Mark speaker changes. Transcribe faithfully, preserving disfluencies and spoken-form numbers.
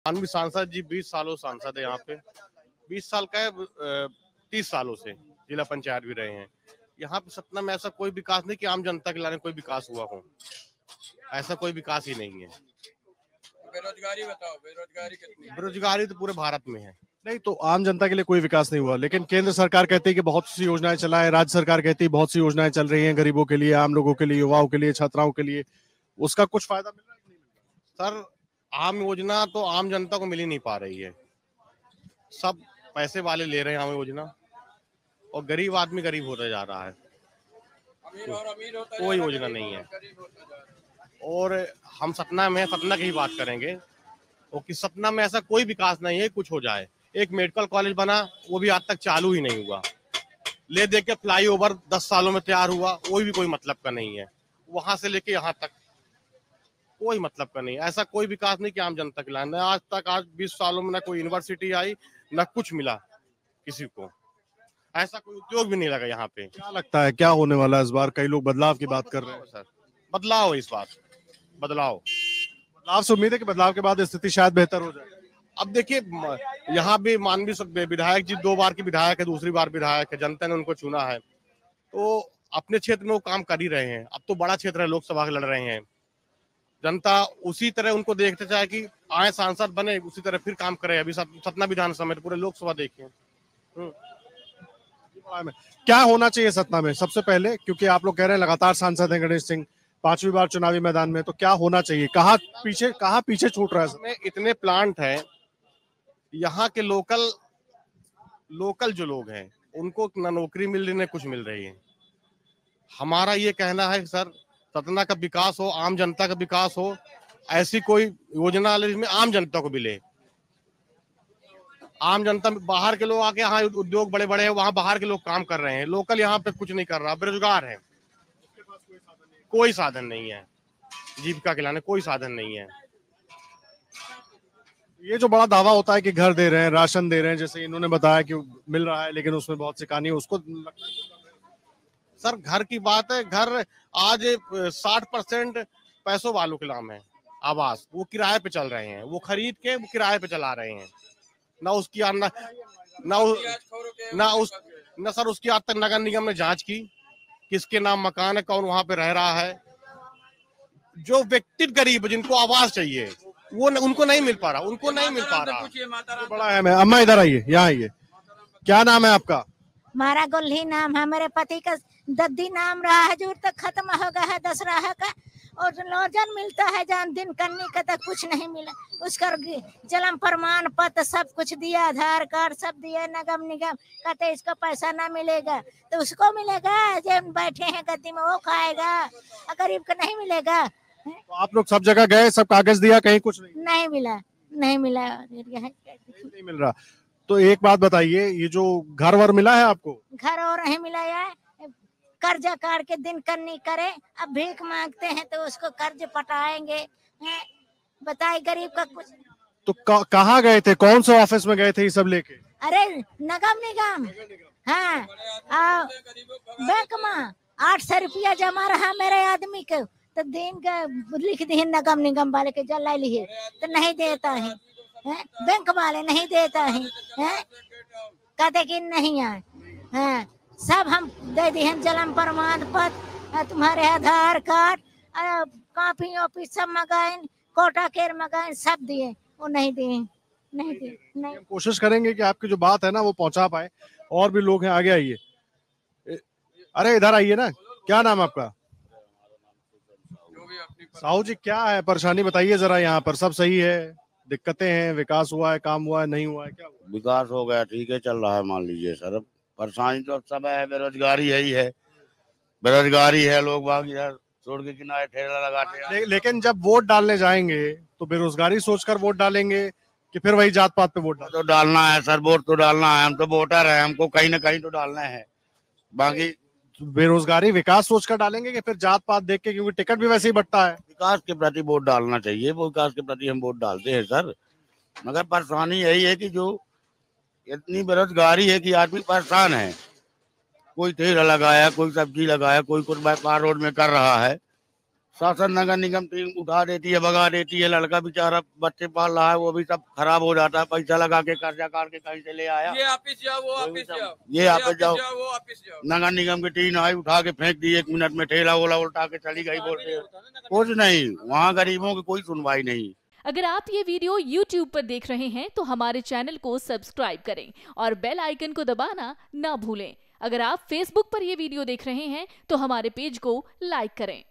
Speaker 1: माननीय सांसद जी बीस सालों सांसद है यहाँ पे, बीस साल का है, तीस सालों से जिला पंचायत भी रहे हैं। यहाँ पे सतना में ऐसा कोई विकास नहीं कि आम जनता के लाने कोई विकास हुआ हो, ऐसा कोई विकास ही नहीं है।
Speaker 2: बेरोजगारी बताओ, बेरोजगारी कितनी है?
Speaker 1: बेरोजगारी तो पूरे भारत में है।
Speaker 3: नहीं तो आम जनता के लिए कोई विकास नहीं हुआ, लेकिन केंद्र सरकार कहती है कि बहुत सी योजनाएं चलाएं, राज्य सरकार कहती है बहुत सी योजनाएं चल रही हैं गरीबों के लिए, आम लोगों के लिए, युवाओं के लिए, छात्राओं के लिए, उसका कुछ फायदा मिल रहा है कि नहीं मिल रहा?
Speaker 1: सर आम योजना तो आम जनता को मिल ही नहीं पा रही है, सब पैसे वाले ले रहे हैं आम योजना और गरीब आदमी गरीब होता जा रहा है।
Speaker 2: अमीर और अमीर होता
Speaker 1: कोई
Speaker 2: जा रहा
Speaker 1: योजना
Speaker 2: गरीब
Speaker 1: नहीं
Speaker 2: और
Speaker 1: है।
Speaker 2: गरीब होता जा रहा है।
Speaker 1: और हम सतना में सतना की ही बात करेंगे और कि सतना में ऐसा कोई विकास नहीं है कुछ हो जाए। एक मेडिकल कॉलेज बना, वो भी आज तक चालू ही नहीं हुआ। ले दे के फ्लाई ओवर दस सालों में तैयार हुआ, वो भी कोई मतलब का नहीं है। वहां से लेके यहाँ तक कोई मतलब का नहीं है। ऐसा कोई विकास नहीं कि आम जनता के लाने। आज तक आज बीस सालों में ना कोई यूनिवर्सिटी आई, ना कुछ मिला किसी को। ऐसा कोई उद्योग भी नहीं लगा यहाँ पे।
Speaker 3: क्या लगता है क्या होने वाला है इस बार? कई लोग बदलाव की बात कर रहे हैं।
Speaker 1: सर बदलाव इस बार बदलाव
Speaker 3: बदलाव से उम्मीद है कि बदलाव के बाद स्थिति शायद बेहतर हो जाए।
Speaker 1: अब देखिए यहाँ भी माननीय विधायक जी दो बार की विधायक है, दूसरी बार विधायक है, जनता ने उनको चुना है तो अपने क्षेत्र में वो काम कर ही रहे हैं। अब तो बड़ा क्षेत्र है, लोकसभा लड़ रहे हैं, जनता उसी तरह उनको देखते चाहे कि आए सांसद बने, उसी तरह फिर काम करे। अभी सतना विधानसभा में पूरे लोकसभा देखें।
Speaker 3: क्या होना चाहिए सतना में सबसे पहले, क्योंकि आप लोग कह रहे हैं लगातार सांसद हैं गणेश सिंह, पांचवी बार चुनावी मैदान में, तो क्या होना चाहिए? कहाँ पीछे कहाँ पीछे छूट रहा है?
Speaker 1: में इतने प्लांट हैं, यहाँ के लोकल लोकल जो लोग हैं उनको ना नौकरी मिल रही, ना कुछ मिल रही है। हमारा ये कहना है सर, सतना का विकास हो, आम जनता का विकास हो, ऐसी कोई योजना जिसमें आम जनता को मिले। आम जनता बाहर के लोग आके यहाँ उद्योग बड़े बड़े हैं, वहां बाहर के लोग काम कर रहे हैं, लोकल यहाँ पे कुछ नहीं कर रहा, बेरोजगार है, कोई साधन नहीं है, जीविका के लाने कोई साधन नहीं है।
Speaker 3: ये जो बड़ा दावा होता है कि घर दे रहे हैं, राशन दे रहे हैं, जैसे इन्होंने बताया कि मिल रहा है, लेकिन उसमें बहुत सी कहानी है, उसको
Speaker 1: सर घर की बात है, घर आज साठ परसेंट पैसों वालों के नाम है। आवास वो किराए पे चल रहे हैं, वो खरीद के वो किराए पे चला रहे हैं। ना उसकी ना ना ना उस ना सर उसकी आज तक नगर निगम ने जांच की किसके नाम मकान है, कौन वहां पे रह रहा है। जो व्यक्ति गरीब जिनको आवास चाहिए वो न, उनको नहीं मिल पा रहा, उनको नहीं मिल पा रहा।
Speaker 3: बड़ा है। मैं अम्मा इधर आइए, यहाँ आइए। क्या नाम है आपका?
Speaker 4: हमारा गोल्ही नाम है, मेरे पति का दद्दी नाम रहा है, जो तक खत्म हो गया है दसराहा का, और लॉजन मिलता है जान दिन करने का तक कुछ नहीं मिला। उसका जन्म प्रमाण पत्र सब कुछ दिया, आधार कार्ड सब दिया, नगम निगम कहते इसको पैसा ना मिलेगा, तो उसको मिलेगा जब बैठे हैं गद्दी में वो खाएगा, गरीब को नहीं मिलेगा।
Speaker 3: तो आप लोग सब जगह गए, सब कागज दिया, कहीं कुछ नहीं
Speaker 4: नहीं मिला, नहीं मिला,
Speaker 3: नहीं मिल रहा। तो एक बात बताइए, ये जो घर वर मिला है आपको?
Speaker 4: घर और नहीं मिला है, कर्जा काट के दिन करनी करे, अब भीख मांगते हैं तो उसको कर्ज पटाएंगे। बताए गरीब का कुछ।
Speaker 3: तो कहाँ गए थे, कौन से ऑफिस में गए थे ये सब लेके?
Speaker 4: अरे नगम निगम, हाँ बैंक में आठ सौ रुपया जमा रहा मेरे आदमी को, तो दिन का लिख दिए नगम निगम वाले के जला लिए, तो नहीं देता है, है? बैंक वाले नहीं देता है, है? कहते कि नहीं आए, हाँ सब हम दे दिए, जन्म प्रमाण पत्र, तुम्हारे आधार कार्ड, कॉपी ऑफिस सब मंगाए, कोटा केयर मंगाए, सब दिए, वो नहीं दिए, नहीं दिए, नहीं।
Speaker 3: हम कोशिश करेंगे कि आपकी जो बात है ना वो पहुंचा पाए। और भी लोग हैं, आगे आइए। अरे इधर आइए ना। क्या नाम आपका? साहू जी, क्या है परेशानी बताइए जरा। यहाँ पर सब सही है, दिक्कतें हैं, विकास हुआ है, काम हुआ है, नहीं हुआ है, क्या हुआ?
Speaker 5: विकास हो गया, ठीक है, चल रहा है, मान लीजिए सर। परेशानी तो सब है, बेरोजगारी है ही है, बेरोजगारी है, लोग बाग इधर रोड के किनारे ठेला लगाते हैं।
Speaker 3: ले, लेकिन जब वोट डालने जाएंगे तो बेरोजगारी सोचकर वोट डालेंगे कि फिर वही जात पात पे वोट डालेंगे?
Speaker 5: तो डालना है सर, वोट तो डालना है, हम तो वोटर है, हमको कहीं ना कहीं तो डालना है। बाकी
Speaker 3: बेरोजगारी विकास सोचकर डालेंगे कि फिर जात पात देख के, क्योंकि टिकट भी वैसे ही बटता है।
Speaker 5: विकास के प्रति वोट डालना चाहिए, वो विकास के प्रति हम वोट डालते हैं सर। मगर परेशानी यही है कि जो इतनी बेरोजगारी है कि आदमी परेशान है। कोई ठेला लगाया, कोई सब्जी लगाया, कोई कुछ व्यापार रोड में कर रहा है, शासन नगर निगम टीम उठा देती है, भगा देती है। लड़का बेचारा बच्चे पाल रहा है, वो भी सब खराब हो जाता है। पैसा लगा के कर्जा काट के कहीं से ले आया,
Speaker 2: ये ऑफिस जाओ, वो ऑफिस जाओ,
Speaker 5: ये ऑफिस जाओ,
Speaker 2: वो ऑफिस जाओ।
Speaker 5: नगर निगम की टीम आई, उठा के फेंक दी, एक मिनट में ठेला वोला उल्टा के चली गई। बोलते कुछ नहीं, वहाँ गरीबों की कोई सुनवाई नहीं।
Speaker 6: अगर आप ये वीडियो यूट्यूब पर देख रहे हैं तो हमारे चैनल को सब्सक्राइब करें और बेल आइकन को दबाना ना भूलें। अगर आप फेसबुक पर ये वीडियो देख रहे हैं तो हमारे पेज को लाइक करें।